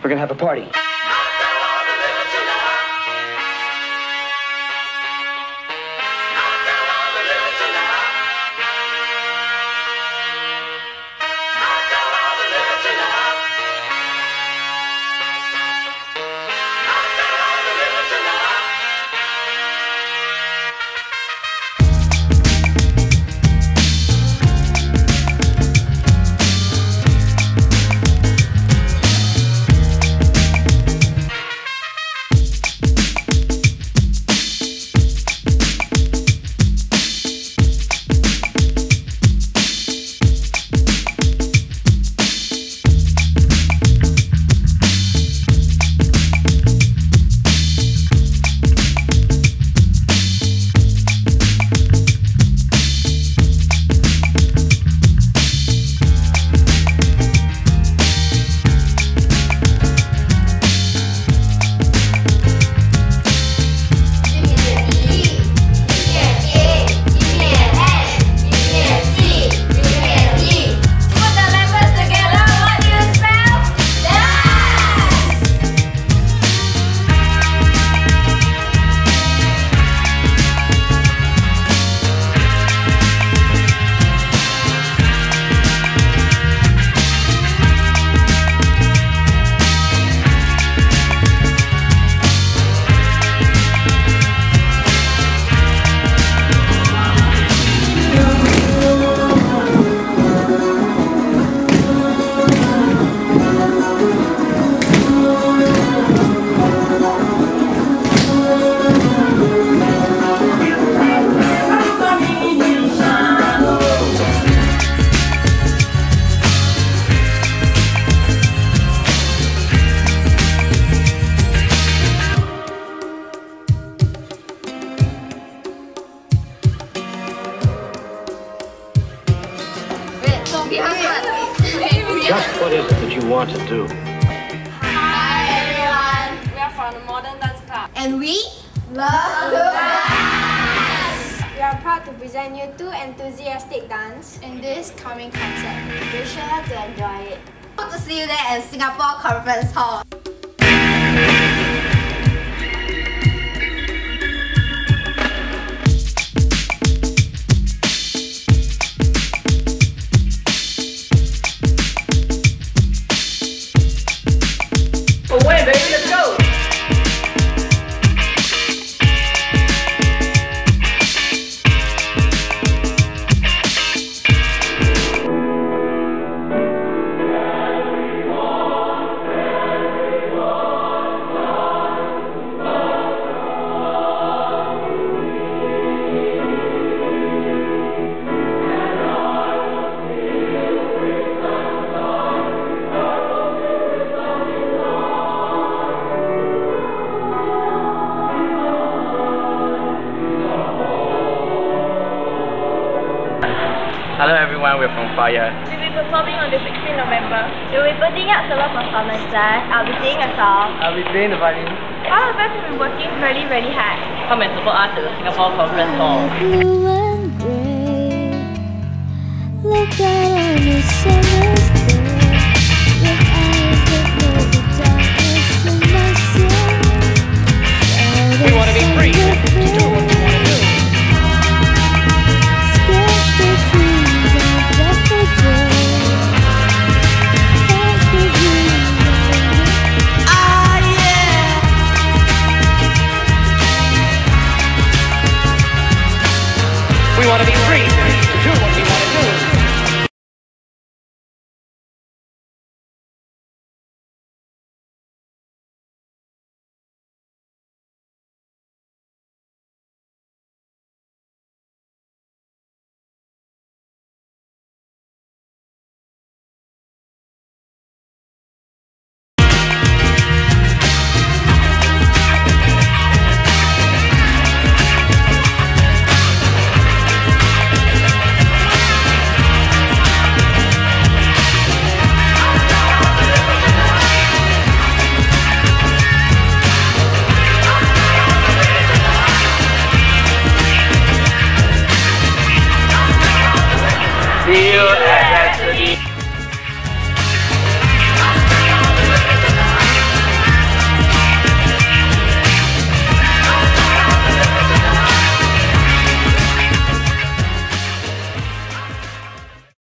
We're gonna have a party. Just what is it that you want to do? Hi everyone! We are from the Modern Dance Club. And we love to dance! We are proud to present you two enthusiastic dance In this coming concert, be sure to enjoy it. Hope to see you there at Singapore Conference Hall. Away, baby, let's go! Hello everyone, we're from Fire. We'll be performing on the 16th November. We'll be putting up solo performances. I'll be singing a song. I'll be playing the violin. All of us have been working really hard. Come and support us at the Singapore Conference Hall. Blue and gray, look out on a summer's day.